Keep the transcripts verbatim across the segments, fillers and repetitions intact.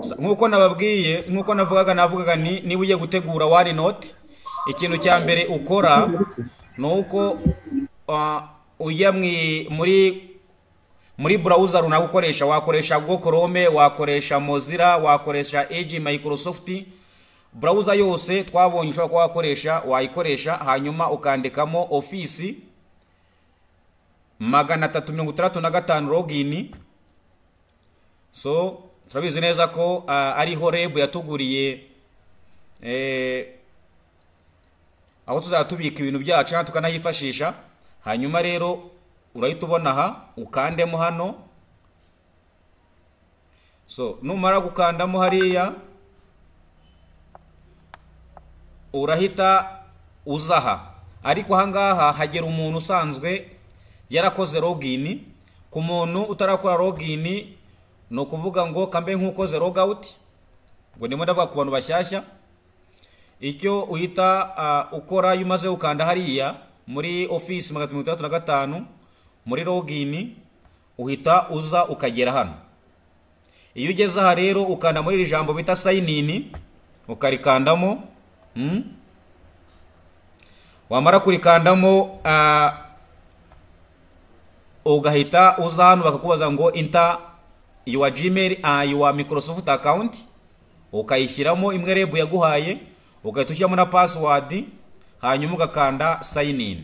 Nkuko nababwiye, nkuko navugaga navugaga ni niba ugiye gutegura OneNote, ikintu cya mbere ukora nuko uh, ujya muri muri browser runaka ukoresha. Wakoresha Google Chrome, wakoresha Mozilla, wakoresha Edge, Microsoft. Browser yose twabonye ushobora kuba wakoresha wayikoresha, hanyuma ukandikamo Office magana atatu mirongo itandatu na gatanu login. So turabizi neza ko uh, ariho R E B yatuguriye eh, aho tuzatubika ibintu byacu na tukanayifashisha. Hanyuma rero urahita ubona aha ukandemo hano. So numara gukandamo hariya urahita uzaha, ariko ahangaha hagera umuntu usanzwe yarakoze login. Ku muntu utarakora login no kuvuga ngo kambe nk'ukoze logout, ngo ndimo ndavuga ku bantu bashyashya. Icyo uhita uh, ukora iyo umaze ukanda hariya muri Office magana atatu mirongo itandatu na gatanu muri login, uhita uza ukagera hano. Iyo ugeze aha rero ukanda muri iri jambo bita sign in, ukarikandamo. hmm? Wamara kurikandamo uh, ugahita uza hano bakakubaza ngo enter your Gmail and uh, your Microsoft account, ukayishyiramo imwe R E B yaguhaye, ugahita ushyiramo na password, hanyuma ugakanda sign in.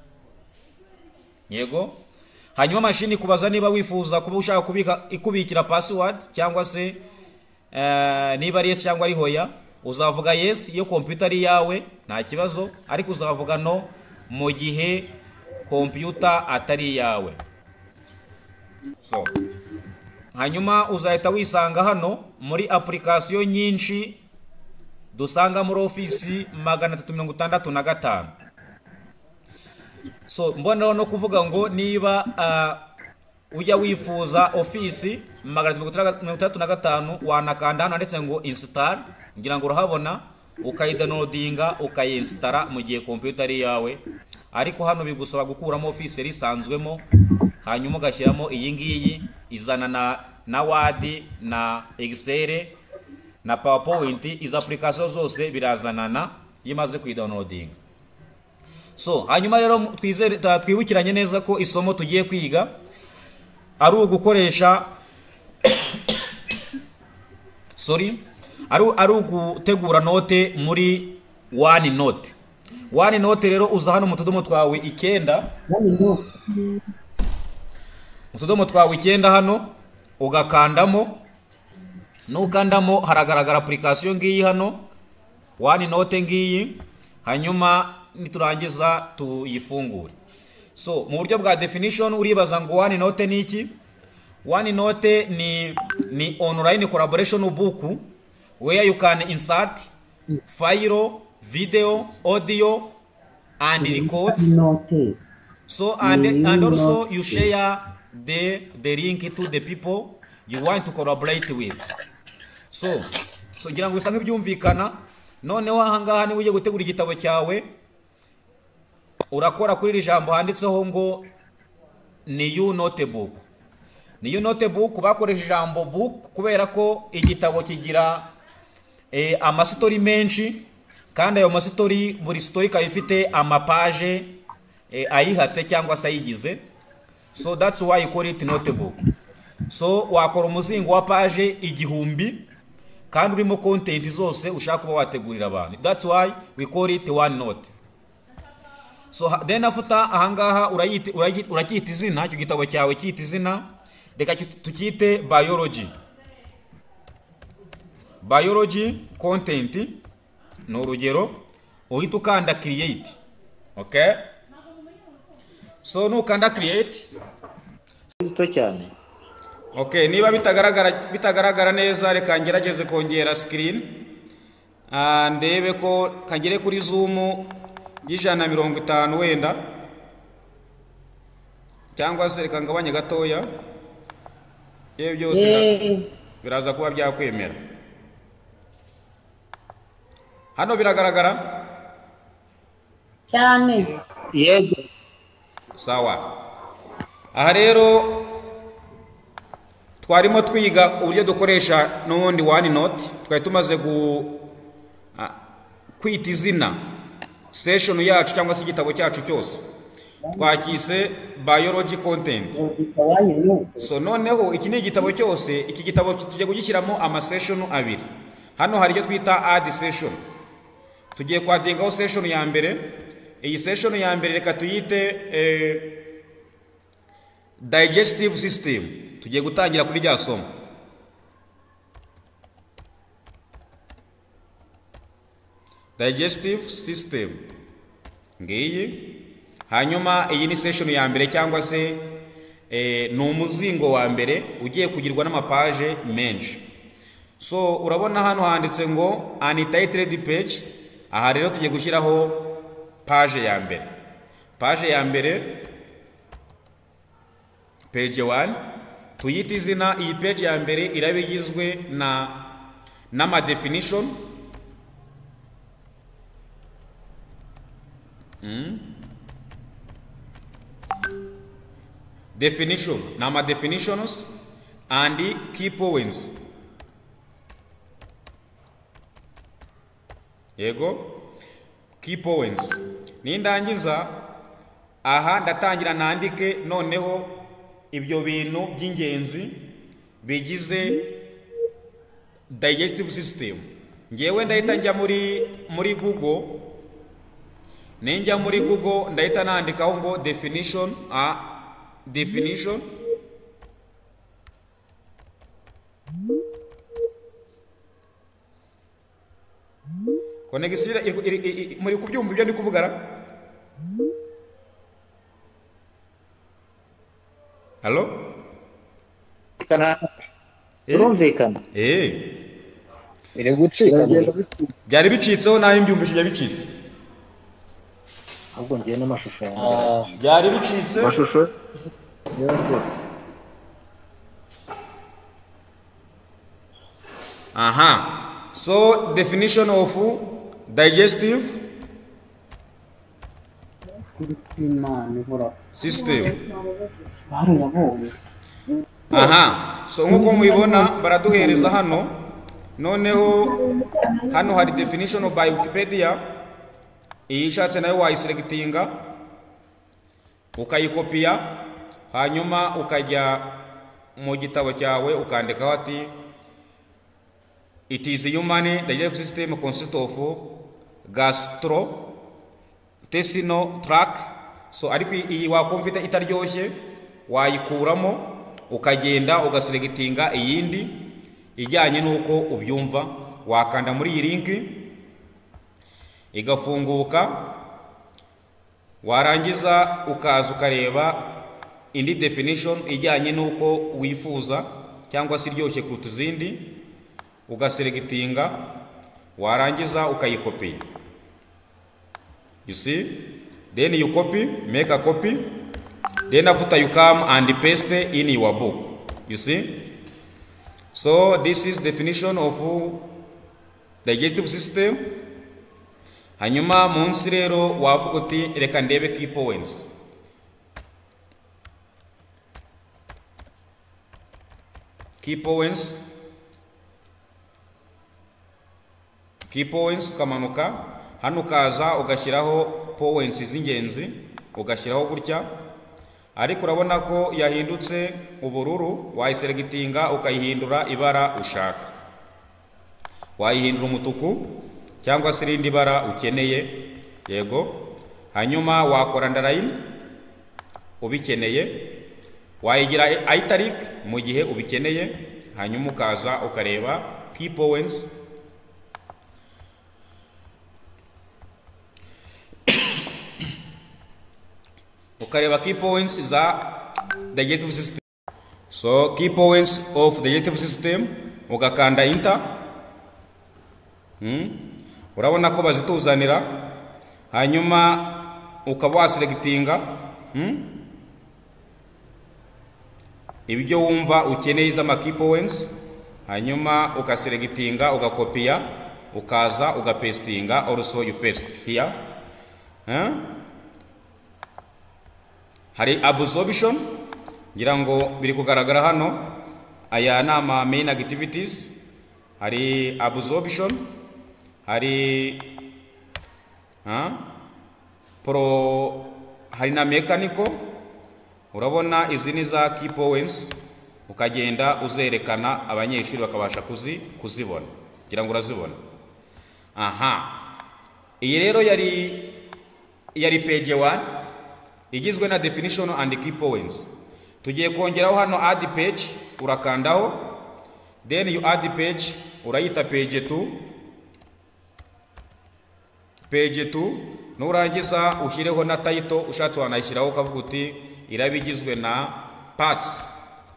Yego, hanyuma mashini kubaza niba wifuza kuba ushaka kubika ikubikira password cyangwa se uh, niba ari yes cyangwa ari hoya. Uzavuga yes iyo computer ari yawe nta kibazo, ariko uzavuga no mu gihe computer atari yawe. So hanyuma uzahita wisanga hano muri application nyinshi dusanga muri Office magana atatu mirongo itandatu na gatanu. So mbona no kuvuga ngo niba uh, ujya wifuza Office magana atatu mirongo itandatu na gatanu, wanakanda hano ndetse ngo install, ngira ngo urahabona, ukayidownloadinga ukayinstalla mu gihe computer ari yawe. Ariko hano bigusaba gukuramo Office risanzwemo, hanyuma ugashyiramo iyi ngiyi izana na na Word na Excel na PowerPoint. Izo application zose birazanana yimaze kuidownloading. So hanyuma rero twizere twibukiranye neza ko isomo tugiye kwiga ari ugukoresha sorry ari ari ugutegura note muri OneNote. OneNote rero uza hano mu tudomo twawe icyenda, mu tudomo twawe icyenda hano ugakandamo. Nukandamo haragaragara application ngiyi hano OneNote ngiyi, hanyuma niturangiza tuyifungure. So mu buryo bwa definition uribaza ngo OneNote ni iki? OneNote ni ni online collaboration book where you can insert file, video, audio and records. So and and also you share the the link to the people you want to collaborate with. So so ngira ngo bisanzwe byumvikana. Noneho ahangaha ni uje gutegura igitabo cyawe, urakora kuri iri jambo handitseho ngo new notebook. New notebook bakoresha ijambo book kubera ko igitabo kigira eh, amastory menshi, kandi ayo mastory buri story ka ifite amapage eh, ayihatse cyangwa se ayigize. So that's why you call it notebook. So wakora umuzingo wa page igihumbi kandi urimo content zose ushaka kuba wategurira abantu. That's why we call it OneNote. So then after ahangaha urayite urakita izina, icyo gitabo cyawe cyita izina, reka tukite biology. Biology content no urugero, uhita ukanda create. Okay? So nukanda create to cyane. Okay, niba bitagaragara bitagaragara neza reka ngerageze kongera screen. Ah ndebe ko kangere kuri zoom y'ijana na mirongo itanu wenda, cyangwa se reka ngabanye gatoya. Yewe byose biraza kuba byakwemera. Hano biragaragara cyane. Yego. Sawa. Aha rero twarimo twiga uburyo dukoresha n'ubundi OneNote, twari tumaze gu ah, kwita izina session yacu cyangwa se igitabo cyacu cyose twakise biology content. So noneho iki ni igitabo cyose, iki gitabo tujye kugishyiramo ama session abiri. Hano hari icyo twita add session, tugiye kwadingaho session ya mbere. Iyi session ya mbere reka tuyite eh, digestive system. Tugiye gutangira kuri rya somo. Digestive system ngiyi. Hanyuma iyi ni session ya mbere cyangwa se eh, ni umuzingo wa mbere ugiye kugirwa n'amapaje menshi. So urabona hano handitse ngo untitled page. Aha rero tugiye gushyiraho page ya mbere. Page ya mbere page one, tuyita izina. Iyi page ya mbere iraba igizwe na n'ama definition mm. definition n'ama definitions and key points. Yego, key points. Nindangiza aha ndatangira nandike noneho ibyo bintu by'ingenzi bigize digestive system. Ngewe ndahita njya muri muri Google, ninjya muri Google ndahita nandikaho ngo definition a definition konegisiyo muri kubyumva ibyo ndi kuvugara. Hello? Kana urumvikana? Eh. Ire gucika. Byari bicitseho nayo mbyumvishe bya bicitse. Ahubwo ngiye n'amashusho yanjye. Byari bicitse. Amashusho? Yego. Aha. So definition of digestive system. Aha. So nkuko mubibona baraduhereza hano. Noneho hano hari definition by Wikipedia. Iyi shatse nayo wayiselectinga ukayikopiya, hanyuma ukajya mu gitabo cyawe ukandikaho ati it is human digestive system consists of gastro intestinal tract. So ariko iyi wakumvita itaryoshye wayikuramo ukagenda ugaselectinga iyindi ijyanye nuko ubyumva, wakanda muri iyi link igafunguka, warangiza ukaza ukareba indi definition ijyanye nuko wifuza cyangwa se iryoshye kuruta izindi, ugaselectinga, warangiza ukayikopi. You see, then you copy, make a copy, then after you come and paste in your book. You see, so this is definition of digestive system. Hanyuma munsi rero wavuga uti reka ndebe key points. Key points. Key points ukamanuka hano ukaza ugashyiraho points z'ingenzi ugashyiraho gutya, ariko urabona ko yahindutse ubururu, wayiselectinga ukayihindura ibara ushaka. Wayihindura umutuku cyangwa se irindi bara ukeneye. Yego, hanyuma wakora underline ubikeneye, wayigira italic mu gihe ubikeneye, hanyuma ukaza ukareba key points. Ukareba key points za digestive system. So key points of digestive system ugakanda enter. Hmm? Urabona ko bazituzanira, hanyuma ukaba waselectinga hmm? ibyo wumva ukeneye z'ama key points, hanyuma ukaselectinga ugakopiya, ukaza ugapastinga, also you paste here. Huh? Hari absorption, ngira ngo biri kugaragara hano. aya ni ama main activities, hari absorption, hari ha pro, hari na mechanical. Urabona izi ni za key points, ukagenda uzerekana abanyeshuri bakabasha kuzi kuzibona, kugira ngo urazibona. Aha, iyi rero yari yari page one igizwe na definition and key points. Tugiye kongeraho hano add page, urakandaho, then you add page, urayita page two, page two, nurangiza ushyireho na title, ushatse wanayishyiraho ukavuga uti irabigizwe na parts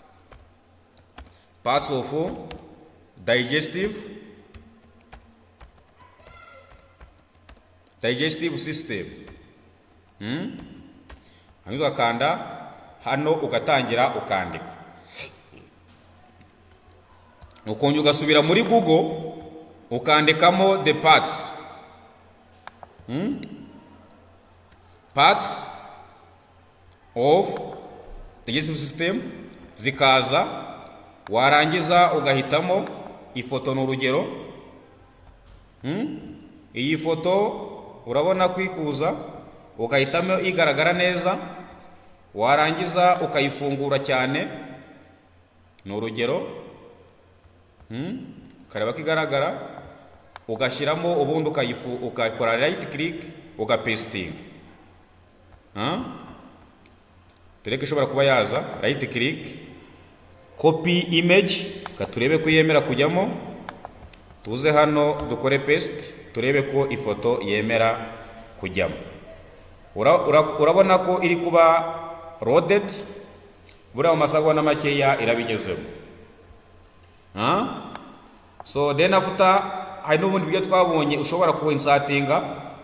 parts of digestive digestive system. hmm? Hanyuma ukakanda hano, ugatangira ukandika, ukongera ugasubira muri Google ukandikamo the parts. hmm? Parts of digestive system, zikaza, warangiza ugahitamo ifoto n'urugero. hmm? Iyi foto urabona kwikuza, ukahitamo igaragara neza, warangiza ukayifungura cyane n'urugero. hmm? Ukareba ko igaragara, ugashyiramo, ubundi ukayifu ukakora right click ugapasting. ha tureke ishobora kuba yaza right click copy image, katurebe ko yemera kujyamo, tuze hano dukore paste, turebe ko ifoto yemera kujyamo. Ura, ura, urabona ko iri kuba loaded, buriya mu masegonda makeya irabigezeho. ha so then after, hari n'ubundi buryo twabonye ushobora ku insertinga.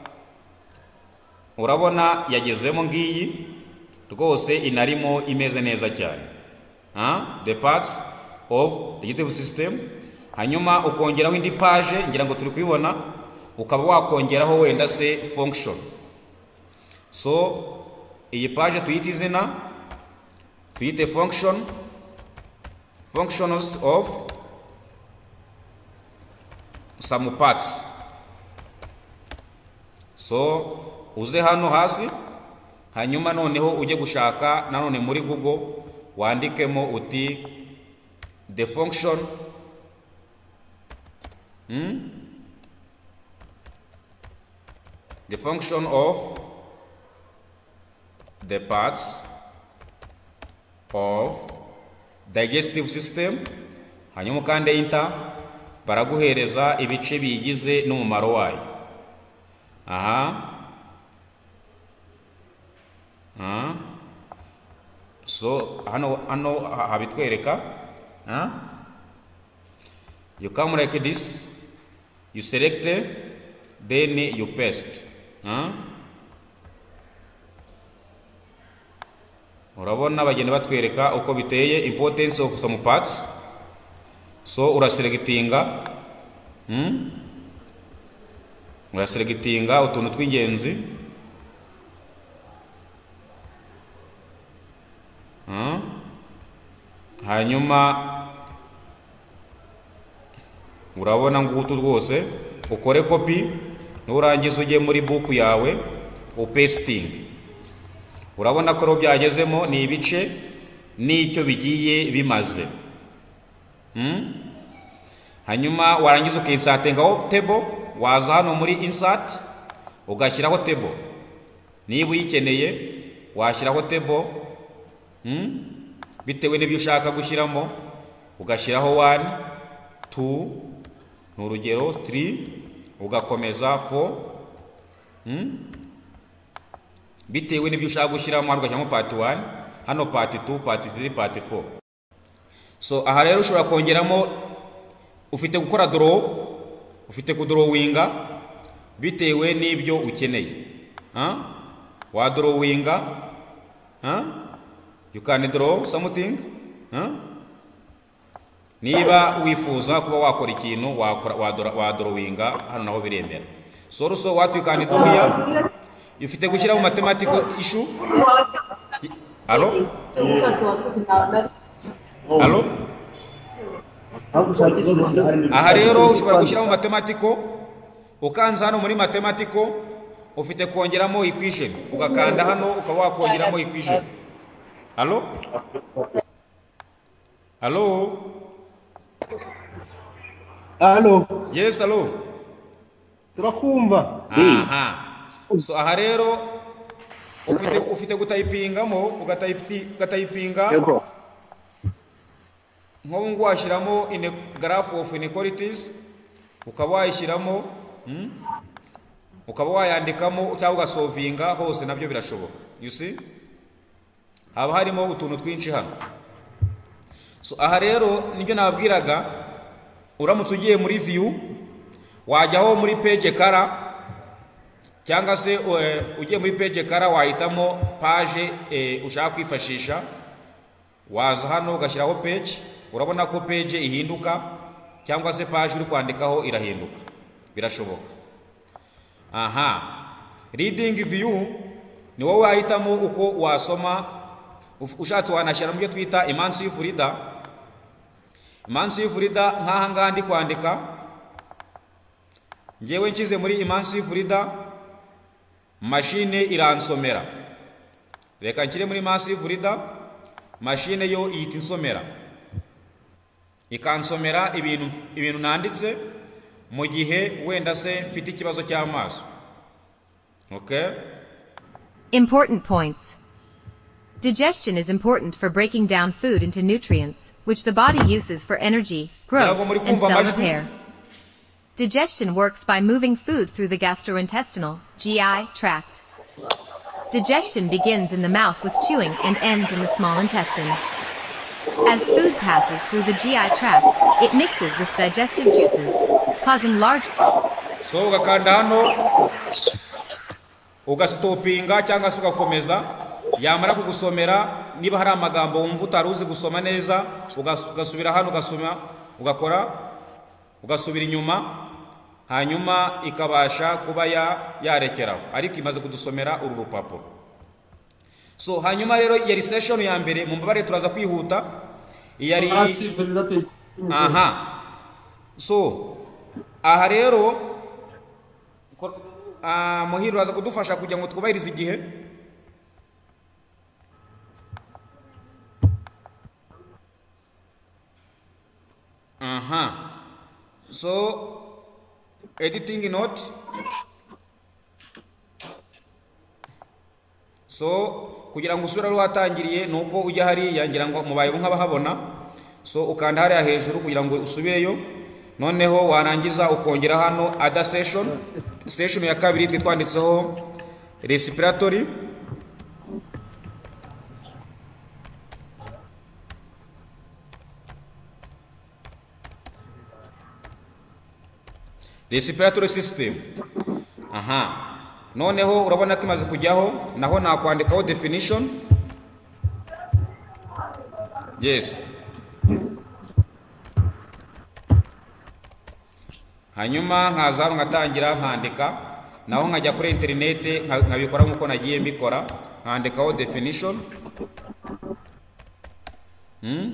Urabona yagezemo ngiyi rwose, inarimo imeze neza cyane. ha the parts of digestive system. Hanyuma ukongeraho indi page, ngira ngo turi kubibona, ukaba wakongeraho wenda se function. So iyi page tuyite izina, tuyite function, functions of some parts. So uze hano hasi, hanyuma noneho ujye gushaka nanone muri Google wandikemo uti the function hmm? the function of the parts of digestive system, hanyuma ukande enter, baraguhereza ibice bigize n'umumaro wayo. aha Ah. So hano hano habitwereka. ah You come like this, you select, then you paste. ah Urabona bagenda batwereka uko biteye, importance of some parts. So uraselectinga hmm uraselectinga utuntu tw'ingenzi. Uh, hanyuma urabona ngutu rwose, ukore copy, nurangiza ujye muri book yawe upasting. Urabona ko ro byagezemo ni ibice n'icyo bigiye bimaze. hmm? Hanyuma warangiza ukinsatingaho table, waza hano muri insert ugashyiraho table. Niba uyikeneye washyiraho table Hmm? bitewe n'ibyo ushaka gushyiramo, ugashyiraho one, two, n'urugero three, ugakomeza four. hmm? bitewe n'ibyo ushaka gushyiramo, hano ugashyiramo part one, hano part two, part three, part four. So aha rero ushobora kongeramo, ufite gukora draw, ufite kudrawinga bitewe n'ibyo ukeneye. ha wa drawinga, ha you can draw something. huh? Niba wifuza kuba wakora ikintu wa drawinga, hano naho biremera. So also what you can do here, ufite gushyira mu mathematical issue. Allo? Allo? aha rero ushobora gushyiramo mathematical, ukanza hano muri mathematical ufite kongeramo equation, ugakanda hano ukaba wakongeramo equation. Allo allo Allo, yes allo. turakumva. Aha, so aha rero ufite ufite gutayipingamo, ugatayipinga Yego. nk'ubu ngo washyiramo in graph of inequalities, ukaba wayishyiramo hmm? ukaba wayandikamo cyangwa ugasolvinga hose, nabyo birashoboka. You see, haba harimo utuntu twinshi hano. So aha rero nibyo nababwiraga, uramutse ugiye muri view wajyaho muri page kara, cyangwa se uh, ugiye muri page kara wahitamo page uh, ushaka kwifashisha, waza hano ugashyiraho page. Urabona ko page ihinduka, cyangwa se page uri kwandikaho irahinduka, birashoboka. Aha, reading view ni wowe wahitamo uko wasoma. Ushatse wanashyira mu byo twita immersive reader. Immersive reader nk'aha ngaha ndi kwandika, ngewe nshyize muri immersive reader, machine iransomera. Reka nshyire muri immersive reader, machine yo ihita insomera, ikansomera ibintu ibintu nanditse mu gihe wenda se mfite ikibazo cy'amaso. Okay? Important points. Digestion is important for breaking down food into nutrients, which the body uses for energy, growth, and cell repair. Digestion works by moving food through the gastrointestinal G I tract. Digestion begins in the mouth with chewing and ends in the small intestine. As food passes through the G I tract, it mixes with digestive juices, causing large... So ugakanda hano, ugasitopinga cyangwa se ugakomeza, yamara kugusomera niba hari amagambo wumva utari uzi gusoma neza, ugasubira hano ugasoma, ugakora, ugasubira inyuma, hanyuma ikabasha kuba yarekeraho, ariko imaze kudusomera uru rupapuro. So hanyuma rero yari session ya mbere, mu mbabare turaza kwihuta. Yari aha. So aha rero ah Muhiro aza kudufasha kugira ngo twubahirize igihe. Aha. So editing note. So kugira ngo usura ruhatangiriye nuko ujya hari yangira ngo mubaye nk'abahabona. So ukanda hariya hejuru kugira ngo usubireyo, noneho warangiza ukongera hano other session. Session ya kabiri twe twanditseho respiratory. Respiratory system. Aha. Noneho urabona ko imaze kujyaho, naho nakwandikaho definition. Yes. Hanyuma nkaza ngatangira nkandika, naho nkajya kuri internet nkabikora nkuko nagiye mbikora, nkandikaho definition hmm?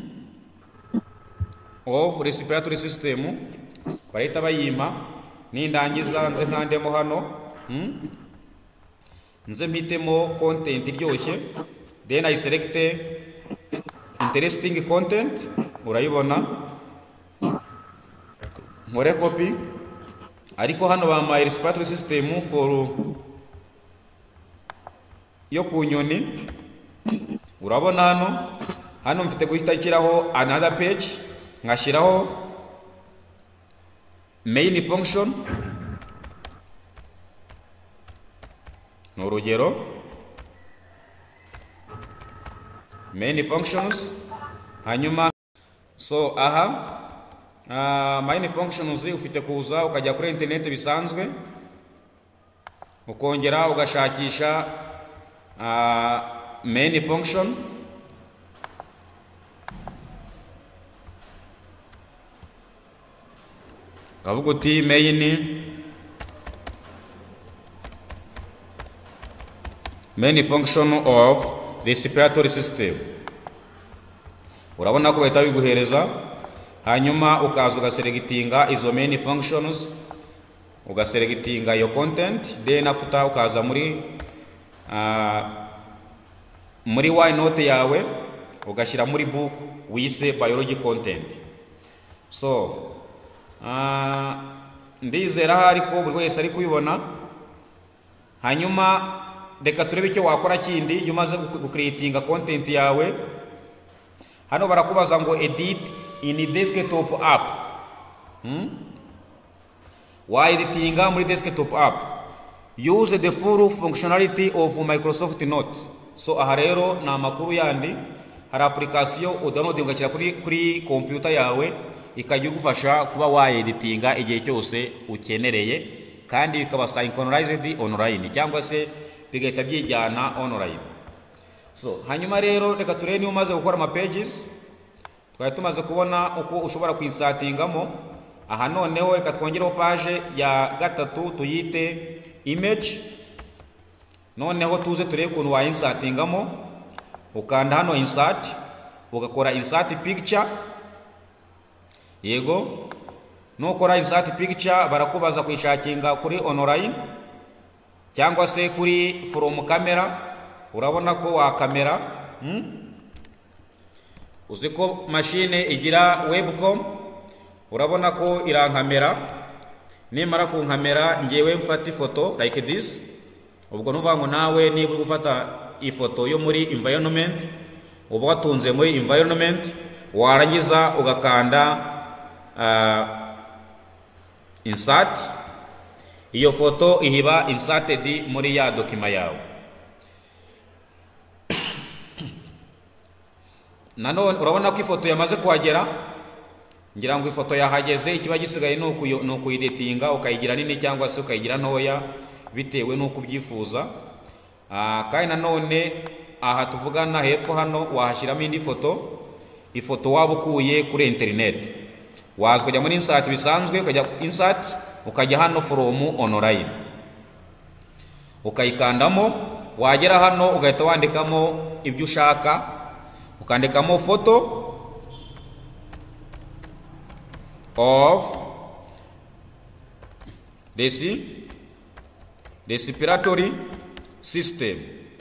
of respiratory system. Barahita bayima, nindangiza nze nkandemo hano hmm? Nze mpitemo content iryoshye, then I select interesting content. Urayibona, nkore copy, ariko hano bamaye respiratory system for yo ku nyoni. Urabona hano hano mfite guhita nshyiraho another page, ngashyiraho main function. No urugero main functions. Hanyuma so aha uh, main functions ufite kuza ukajya kuri internet bisanzwe, ukongera ugashakisha uh, main function. Kavuga uti main main function of respiratory system. Urabona ko bahita biguhereza hanyuma ukaza ugaselectinga izo main functions, ugaselectinga iyo content, then after ukaza muri uh, muri OneNote yawe ugashyira muri book wise biology content. So uh, ndizera hari ko buri wese ari kubibona. Hanyuma reka turebe icyo wakora kindi iyo umaze gucreatinga content yawe. Hano barakubaza ngo edit in desktop app. Hmm? Wa editinga muri desktop app. Use the full functionality of Microsoft Note. So aha rero na makuru yandi, hari application udownload ugashyira kuri kuri computer yawe ikajya gufasha kuba wa editinga igihe cyose ukenereye, kandi bikaba synchronized online cyangwa se bigahita byijyana online. So hanyuma rero reka turebe niba umaze gukora ama pages. Twari tumaze kubona uko ushobora kwisatingamo. Aha noneho reka twongereho page ya gatatu tuyite image. Noneho tuze turebe ukuntu wa insertingamo. Ukanda hano insert, ugakora insert picture. Yego, nukora insert picture barakubaza kwishakinga kuri online cyangwa se kuri from camera. Urabona ko wa kamera, hmm? Uziko machine igira webcam, urabona ko irankamera. Nimara ku kamera ngewe mfata ifoto like this. Ubwo nuvuga ngo nawe niba gufata ifoto yo muri environment, uba watunze muri environment, warangiza ugakanda uh, insert. Iyo foto ihiba inserted muri ya document yawe. Nanone urabona ko ifoto yamaze kuhagera. Ngira ngo ifoto yahageze, ikiba gisigaye nuko nuko editinga ukayigira nini cyangwa se ukayigira ntoya bitewe nuko ubyifuza. Ah, kandi nanone aha tuvugana hepfo hano wahashyiramo indi foto, ifoto waba ukuye kuri internet. Waza kujya muri insert bisanzwe, ukajya insert, ukajya hano from online, ukayikandamo. Wagera hano ugahita wandikamo ibyo ushaka, ukandikamo photo of desi respiratory system.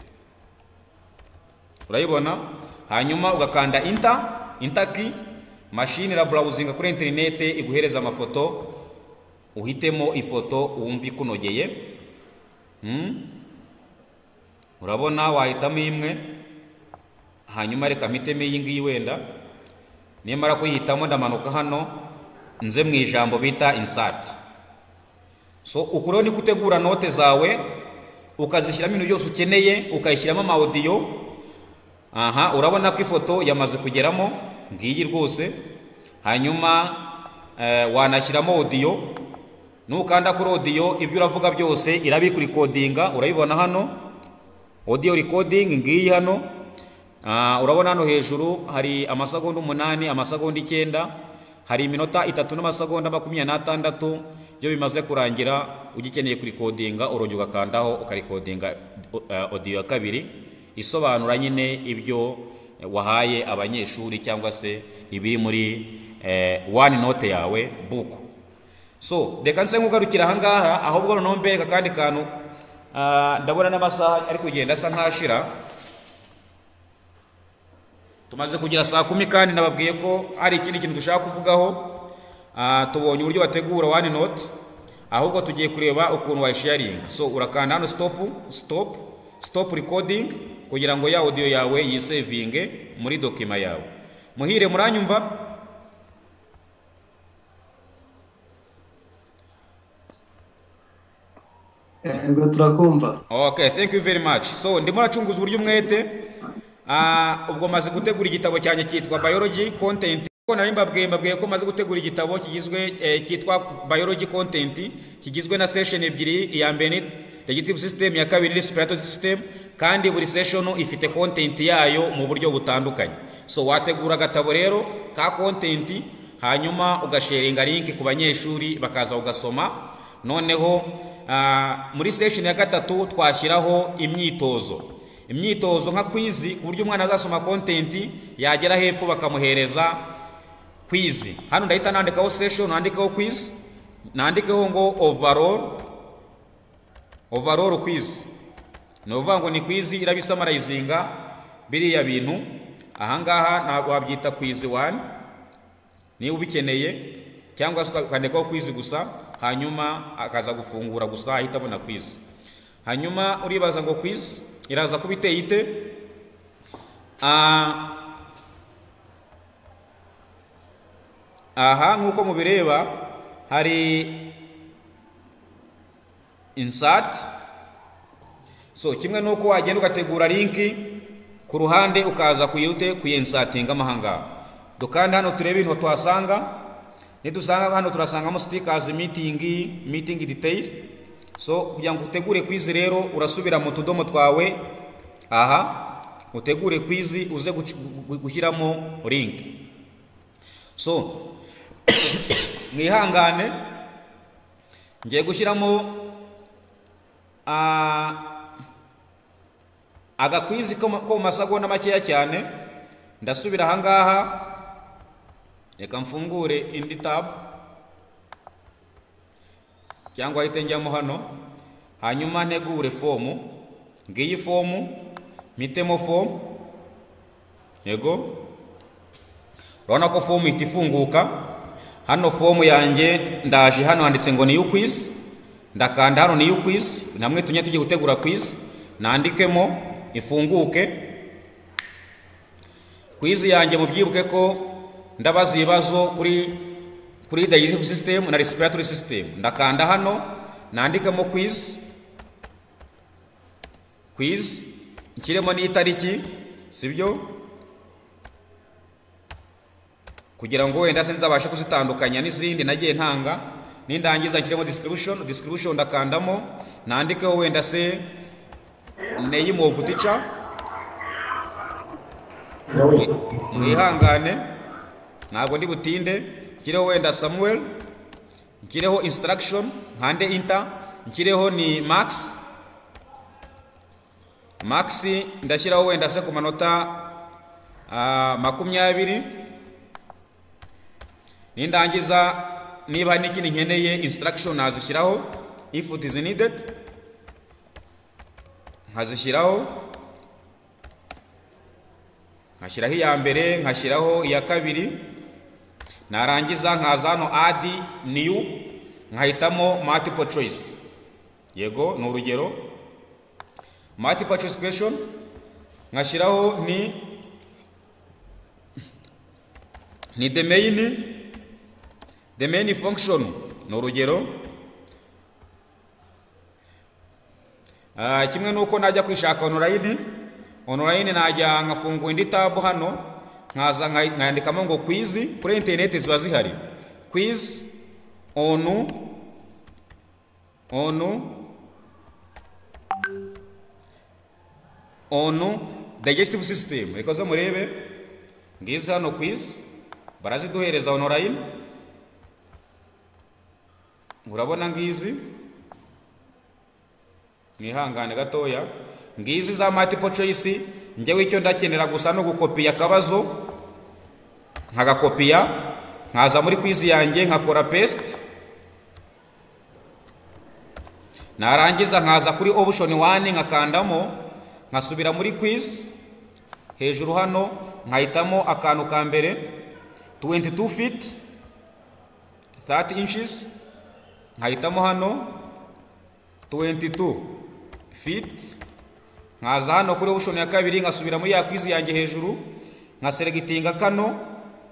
Urayibona? Hanyuma ugakanda enter, enter key. Machine ra browsing kuri internet iguhereza amafoto, uhitemo ifoto wumva ikunogeye. Hmm? Urabona wahitamo imwe. Hanyuma reka miteme iyi ngiyi wenda. Nimara kuyihitamo ndamanuka hano nze mu ijambo bita insert. So ukuro ni gutegura note zawe, ukazishyiramo ibintu byose ukeneye, ukayishyiramo ama audio. Aha, urabona ko ifoto yamaze kugeramo ngiyi rwose. Hanyuma eh, wanashyiramo audio. Nukanda kuri audio ibyo uravuga byose irabikurikodinga. Urayibona hano audio recording ngiyi hano. Uh, urabona hano hejuru hari amasegonda umunani, amasegonda icyenda, hari iminota itatu n'amasegonda makumyabiri n'atandatu byo bimaze kurangira. Ugikeneye kurikodinga urongera ugakandaho ukarikodinga uh, audio ya kabiri isobanura nyine ibyo wahaye abanyeshuri cyangwa se ibiri muri uh, OneNote yawe book. So reka nse nkugarukira aha ngaha, ahubwo noneho mbereka kandi kantu. Uh, ndabona n'amasaha ari kugenda asa nkashira. Tumaze kugira saa kumi kandi nababwiye ko hari ikindi kintu dushaka kuvugaho. Ah, tubonye uburyo bategura OneNote, ahubwo tugiye kureba ukuntu wa sharing. So urakanda hano stop, stop, stop recording kugira ngo ya audio yawe yisavinge muri document yawe. Muhire muranyumva? Ego turakumva. Okay, thank you very much. So ndimo nacunguza uburyo umwete. Ah, ubwo maze gutegura igitabo cyanjye cyitwa Biology Content. Ko nari mbabwiye mbabwiye ko maze gutegura igitabo kigizwe eh, cyitwa Biology Content, kigizwe na session ebyiri. Iya mbere ni Digestive System, ya kabiri Respiratory System, kandi buri session ifite content yayo mu buryo butandukanye. So wategura gatabo rero ka content, hanyuma ugasharinga link ku banyeshuri bakaza ugasoma. Noneho uh, muri session ya gatatu twashyiraho imyitozo. Imyitozo nka quiz ku buryo umwana azasoma content yagera hepfo bakamuhereza quiz. Hano ndahita nandikaho session, nandikaho quiz, nandikeho ngo overall overall quiz. Novuga ngo ni quiz irabisamarizinga biriya bintu. Ahangaha na wabyita quiz one niba ubikeneye, cyangwa se ukandikaho quiz gusa hanyuma akaza gufungura gusa ahita abona quiz. Hanyuma uribaza ngo quiz iraza kubiteye ite? Ah aha nkuko mubireba hari insert. So kimwe nuko wagenda ugategura link ku ruhande ukaza kuyirute kuyensatinga amahanga. Dukanda hano turebe ibintu twasanga. Nidusanga hano turasangamo stickers, meeting, meeting detail. So kugira ngo utegure quiz rero urasubira mu tudomo twawe. Aha utegure quiz uze gushyiramo link. So mwihangane ngiye gushyiramo a aga quiz ko masagonda makeya cyane. Ndasubira ahangaha, reka mfungure indi tab cyangwa ahite njyamo hano, hanyuma ntegure form. Ngiyi form mitemo form. Yego, urabona ko form itifunguka. Hano form yanjye ndaje hano handitse ngo new quiz. Ndakanda hano new quiz, namwe tunye tujye gutegura quiz, nandikemo ifunguke. Quiz yanjye mubyibuke ko ndabaza ibibazo kuri kuri digestive system na respiratory system. Ndakanda hano nandikemo quiz. Quiz ikiremo ni itariki, sibyo? Kugira ngo wenda se nzabashe kuzitandukanya n'izindi nagiye ntanga. Nindangiza nkiremo description, description ndakandamo nandikeho wenda se name of teacher. Mwihangane ntabwo ndi butinde. Nkireho wenda Samuel, nkireho instruction, nkande enter, nkireho ni max. Max ndashyiraho wenda se ku manota uh, makumyabiri. Nindangiza niba n'ikindi nkeneye instruction nazishyiraho, if it is needed nkazishyiraho. Nkashyiraho iya mbere, nkashyiraho iya kabiri. Narangiza nkaza hano add new, nkahitamo multiple choice. Yego, ni urugero multiple choice question. Nkashyiraho ni ni the main the main function, ni urugero. Ah, kimwe nuko najya kwishaka online. Online najya nkafungura indi tab hano, nkaza nkandikamo ngo quiz. Kuri internet ziba zihari quiz on on on digestive system. Reka zo murebe ngize hano quiz baraziduhereza online. Urabona ngizi, mwihangane gatoya. Ngizi za multiple choice. Njyewe icyo ndakenera gusa no gukopiya akabazo, nkagakopiya nkaza muri quiz yanjye nkakora paste. Narangiza nkaza kuri option one nkakandamo, nkasubira muri quiz. Hejuru hano nkahitamo akantu ka mbere twenty-two feet thirty inches. Nkahitamo hano twenty-two feet. Nkaza hano kuri option ya kabiri nkasubira muri ya quiz yanjye hejuru, nkaselectinga kano,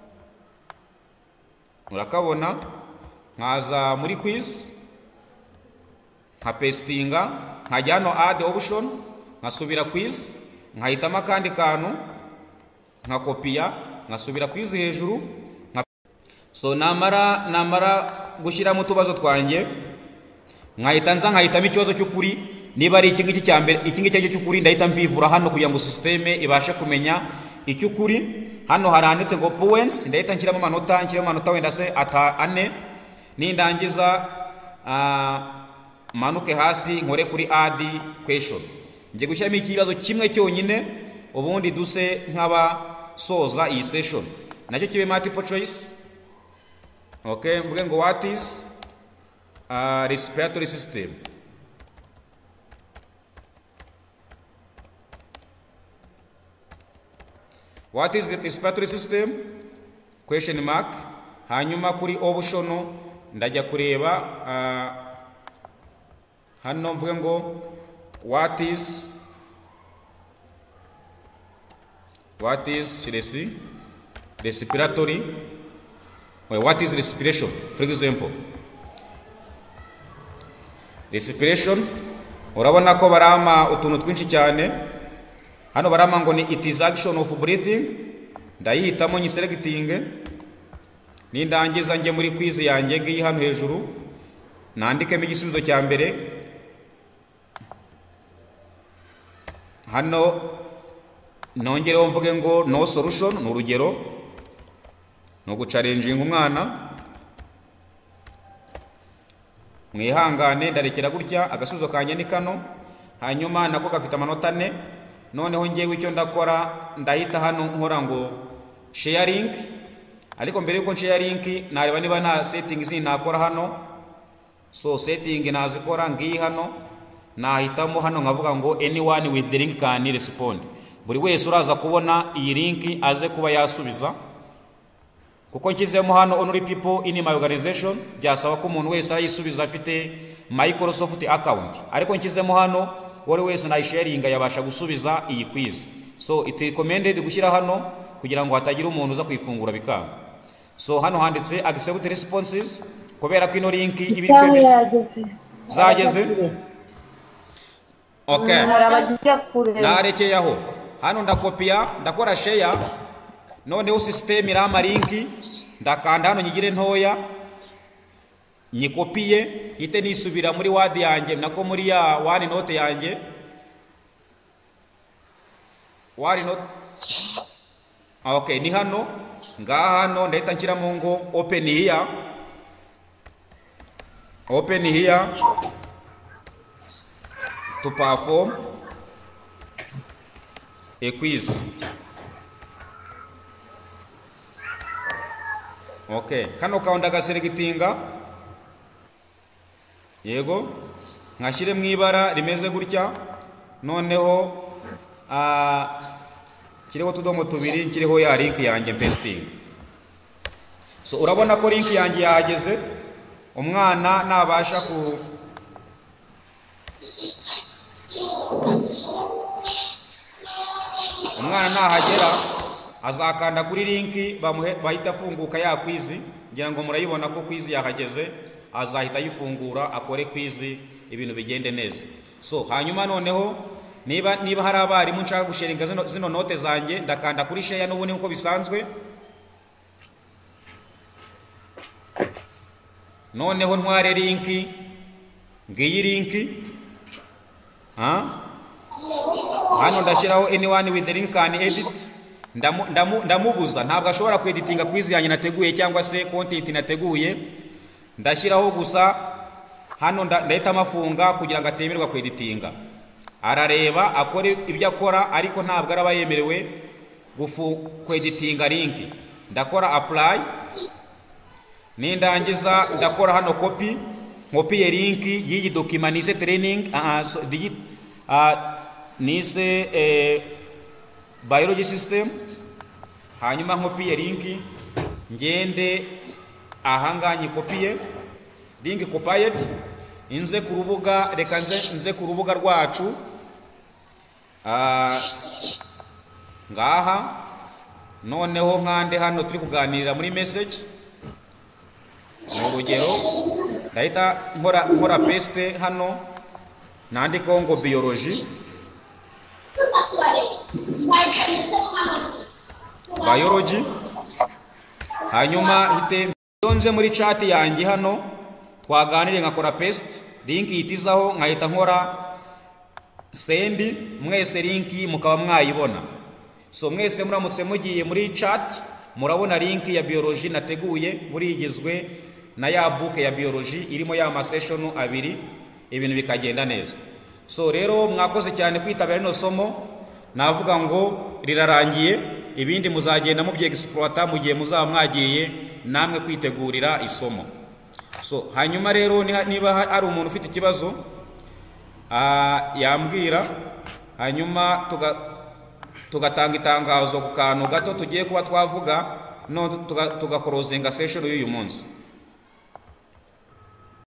murakabona. Nkaza muri quiz nkapestinga, nkajya hano add option, nkasubira quiz, nkahitamo kandi kantu, nkakopiya, nkasubira quiz hejuru. So namara namara gushyiramo utubazo twanjye, nkahita nza nkahitamo ikibazo cy'ukuri. Niba ari iki ngiki cya mbere, iki ngiki cy'ukuri ndahita mvivura hano kugira ngo systeme ibashe kumenya icy'ukuri. Hano haranditse ngo points, ndahita nshyiramo amanota, nshyiramo amanota wenda se ata ane. Nindangiza uh, manuke hasi nkore kuri add question. Ngiye gushyiramo ikibazo kimwe cyonyine, ubundi duse nk'aba soza iyi session. Nacyo kibe multiple choice. Okay, mvuge ngo what is uh, respiratory system? What is the respiratory system? Question mark. Hanyuma kuri optional ndajya kureba uh, hano mvuge ngo what is what is resi respiratory well, what is respiration? For example, respiration urabona ko barama utuntu twinshi cyane. Hano barama ngo ni it is action of breathing. Ndayihitamo nyi selecting nindangiza nge muri quiz yanjye ngiyi hano hejuru nandikemo igisubizo cya mbere. Hano nongereho mvuge ngo no solution ni urugero no guchallenging umwana. Mwihangane ndarekera gutya agasubizo kanye ni kano. Hanyuma nako gafite amanota ane. Noneho ngewe icyo ndakora ndahita hano nkora ngo sharing. Ariko mbere yuko sharing nareba niba nta settings nakora hano. So setting nazikora ngiyi hano nahitamo hano nkavuga ngo anyone with the link can respond. Buri wese uraza kubona iyi link aze kuba yasubiza. Kuko nkizemo hano only people in my organization byasaba ko umuntu wese ayisubiza afite Microsoft account. Ariko nkizemo hano wari wese na sharing yabasha gusubiza iyi quiz. So it recommended gushyira hano kugira ngo hatagira umuntu uza kwifungura bikanga. So hano handitse accept responses kubera ko ino link ibiri zageze. Okay. Narekeye aho. Hano ndakopia ndakora share. Noneho system irama link ndakanda hano nyigire ntoya nyikopiye hite nisubira muri word yanjye nako muri ya OneNote yanjye. OneNote okay ni hano ngaha hano ndahita nshyiramo ngo open here. Open here to perform a quiz. Okay, kano kaunda gaselectinga. Yego, nkashyire mu ibara rimeze gutya. Noneho ah kiriho tudongo tubiri kiriho ya link yanjye pasting. So urabona ko link yanjye yahageze. Umwana nabasha ku Umwana nahagera azakanda kuri link bahita funguka ya quiz. Ngira ngo murayibona ko quiz yahageze. Azahita yifungura akore quiz ibintu bigende neza. So hanyuma noneho niba niba hari abarimu nshaka gusharinga zino, zino note zanjye ndakanda kuri share n'ubundi uko bisanzwe. Noneho ntware link ngiyi link ha hano ndashyiraho anyone with the link can edit. Ndamu, ndamu, ndamubuza ntabwo ashobora kweditinga quiz yanjye nateguye cyangwa se content nateguye. Ndashyiraho gusa hano ndahita amafunga kugira ngo atemerwa kweditinga. Arareba akore ibyo akora ariko ntabwo araba yemerewe gufu kweditinga link. Ndakora apply. Nindangiza ndakora hano copy. Copy ye link y'iyi document nise training uh, so, digit uh, nise eh, biology system. Hanyuma copy ye link ngende ahanga nyikopiye link copied inze ku rubuga reka nze nze ku rubuga rwacu ah ngaha noneho nkande hano turi kuganirira muri message mu rugero ndahita nkora nkora paste hano nandiko ngo biology biology hanyuma hite yonze muri chat yanjye hano twaganire nkakora paste link yitizaho nkahita nkora send mwese link mukaba mwayibona. So mwese muramutse mugiye muri chat murabona link ya biology nateguye muri igizwe na ya book ya biology irimo ya ma session abiri ibintu bikagenda neza. So rero mwakoze cyane kwitabira no somo navuga ngo rirarangiye. ibindi muzagenda mu by'exploiter mu gihe muzaba mwagiye namwe kwitegurira isomo. So hanyuma rero niba ari umuntu ufite ikibazo yambwira, hanyuma tuga tugatanga itangazo ku kantu gato tugiye kuba twavuga, no tugakorozinga session y'uyu munsi.